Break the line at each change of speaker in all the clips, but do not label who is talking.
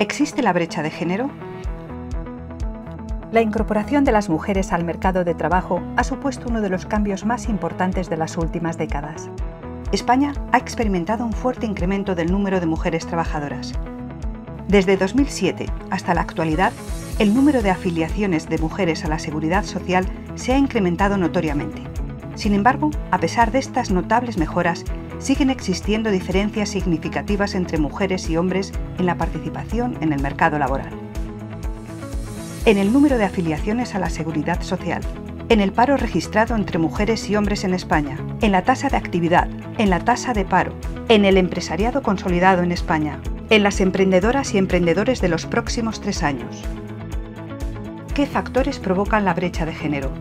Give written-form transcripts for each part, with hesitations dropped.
¿Existe la brecha de género?
La incorporación de las mujeres al mercado de trabajo ha supuesto uno de los cambios más importantes de las últimas décadas.
España ha experimentado un fuerte incremento del número de mujeres trabajadoras. Desde 2007 hasta la actualidad, el número de afiliaciones de mujeres a la Seguridad Social se ha incrementado notoriamente. Sin embargo, a pesar de estas notables mejoras, siguen existiendo diferencias significativas entre mujeres y hombres en la participación en el mercado laboral. En el número de afiliaciones a la Seguridad Social, en el paro registrado entre mujeres y hombres en España, en la tasa de actividad, en la tasa de paro, en el empresariado consolidado en España, en las emprendedoras y emprendedores de los próximos 3 años. ¿Qué factores provocan la brecha de género?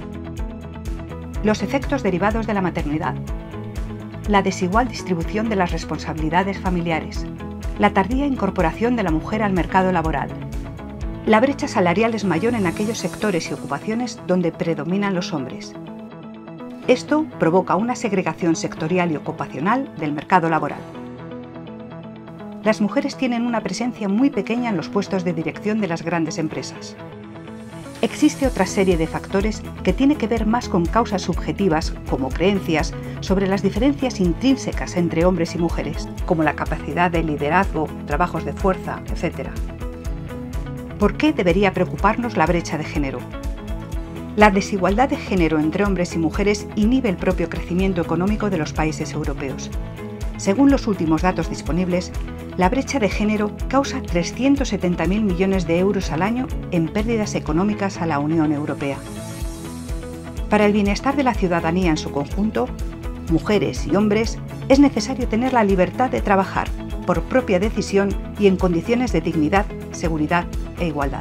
Los efectos derivados de la maternidad, la desigual distribución de las responsabilidades familiares, la tardía incorporación de la mujer al mercado laboral. La brecha salarial es mayor en aquellos sectores y ocupaciones donde predominan los hombres. Esto provoca una segregación sectorial y ocupacional del mercado laboral. Las mujeres tienen una presencia muy pequeña en los puestos de dirección de las grandes empresas. Existe otra serie de factores que tiene que ver más con causas subjetivas, como creencias, sobre las diferencias intrínsecas entre hombres y mujeres, como la capacidad de liderazgo, trabajos de fuerza, etc. ¿Por qué debería preocuparnos la brecha de género? La desigualdad de género entre hombres y mujeres inhibe el propio crecimiento económico de los países europeos. Según los últimos datos disponibles, la brecha de género causa 370.000 millones de euros al año en pérdidas económicas a la Unión Europea. Para el bienestar de la ciudadanía en su conjunto, mujeres y hombres, es necesario tener la libertad de trabajar por propia decisión y en condiciones de dignidad, seguridad e igualdad.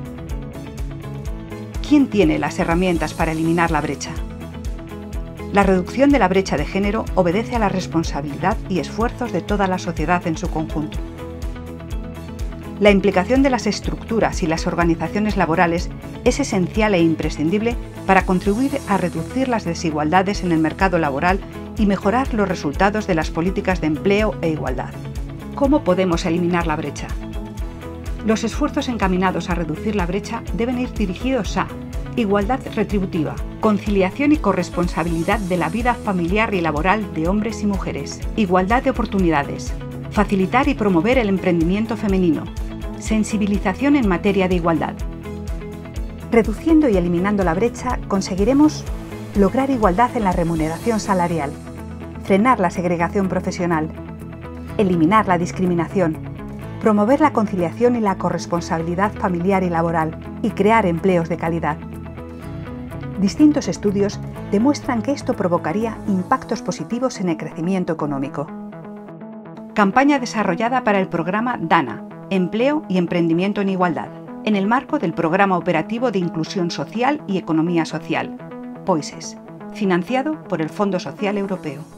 ¿Quién tiene las herramientas para eliminar la brecha? La reducción de la brecha de género obedece a la responsabilidad y esfuerzos de toda la sociedad en su conjunto. La implicación de las estructuras y las organizaciones laborales es esencial e imprescindible para contribuir a reducir las desigualdades en el mercado laboral y mejorar los resultados de las políticas de empleo e igualdad. ¿Cómo podemos eliminar la brecha? Los esfuerzos encaminados a reducir la brecha deben ir dirigidos a igualdad retributiva, conciliación y corresponsabilidad de la vida familiar y laboral de hombres y mujeres, igualdad de oportunidades, facilitar y promover el emprendimiento femenino, sensibilización en materia de igualdad. Reduciendo y eliminando la brecha, conseguiremos lograr igualdad en la remuneración salarial, frenar la segregación profesional, eliminar la discriminación, promover la conciliación y la corresponsabilidad familiar y laboral y crear empleos de calidad. Distintos estudios demuestran que esto provocaría impactos positivos en el crecimiento económico. Campaña desarrollada para el programa DANA, Empleo y Emprendimiento en Igualdad, en el marco del Programa Operativo de Inclusión Social y Economía Social, POISES, financiado por el Fondo Social Europeo.